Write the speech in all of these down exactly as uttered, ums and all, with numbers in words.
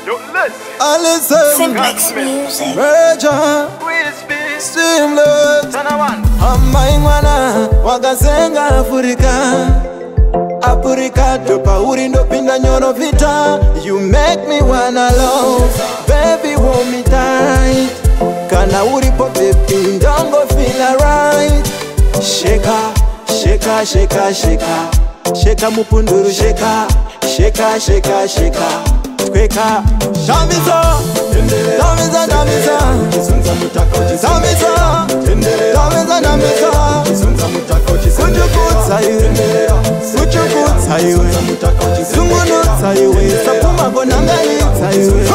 Cymplex music. Major, Cymplex. Amaingwana, Wakasenga, Africa. Africa, dopa uri ndo pinda nyono vita. You make me wanna love, baby hold me tight. Kana uri po baby, don't go feel alright. Sheka, sheka, sheka, sheka. Sheka mupunduru, sheka. Sheka, sheka, sheka. Tweka, Damisa, Damisa, Damisa, Damisa, Damisa, Damisa. Could you put Sayu? Could you put Sayu? Sungunu Sayu, Sapuma Bonangali Sayu.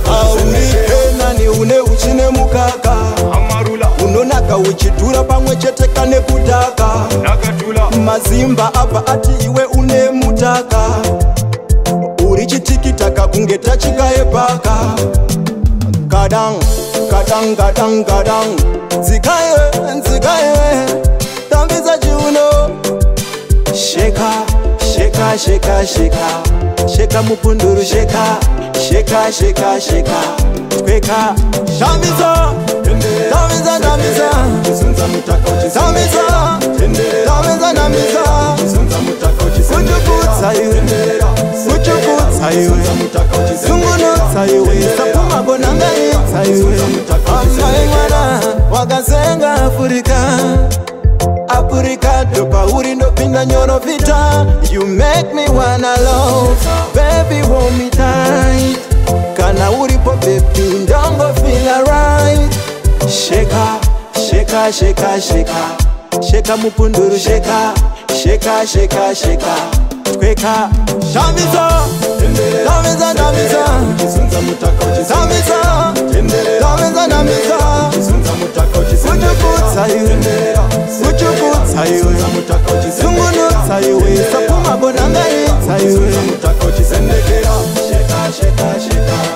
Auni ni une uchine mukaka. Unonaka uchitura pamwe chete kane kutaka. Mazimba apa ati iwe une mutaka. Urichitikitaka kungeta chikae paka. Kadang, kadang, kadang, kadang. Zikaye, zikaye. Tambiza juno. Sheka, sheka, sheka, sheka. Sheka mupunduru, sheka. Sheka, sheka, sheka. Tweka, Damisa, Damisa, Damisa. Damisa, Damisa, Damisa. Could you put Sayu? Could you put Sayu? Sungunu Sayu, Sapuma Bonangali Sayu. Amaingwana, Wakasenga, Africa. Africa, dopa uri ndo pinda nyono vita. You make me wanna love, baby hold me tight. Kana uri po baby, don't go feel alright. Sheka, sheka, sheka, sheka. Sheka mupunduru, sheka. Sheka, sheka, sheka. Tweka, Damisa, Damisa, Damisa. Damisa, Damisa, Damisa. Could you put Sayu? Could you put Sayu? Sungunu Sayu, Sapuma Bonangali Sayu. Sheka, sheka, sheka.